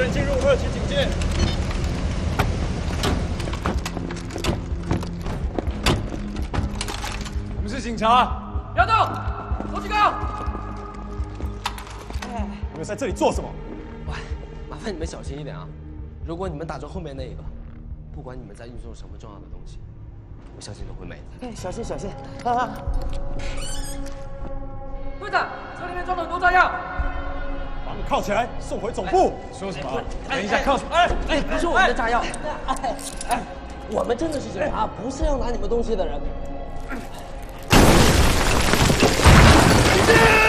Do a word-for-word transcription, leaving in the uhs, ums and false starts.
人进入二级警戒。我们是警察， 不要动，手举高。 你们在这里做什么？ 喂，麻烦你们小心一点啊！如果你们打中后面那一个，不管你们在运送什么重要的东西，我相信都会没的。 哎，小心小心！啊！ 队长，车里面装了很多炸药。 把你铐起来，送回总部。说什么？等一下，铐住！哎哎，不是我们的炸药。哎哎，我们真的是警察，不是要拿你们东西的人。 警戒！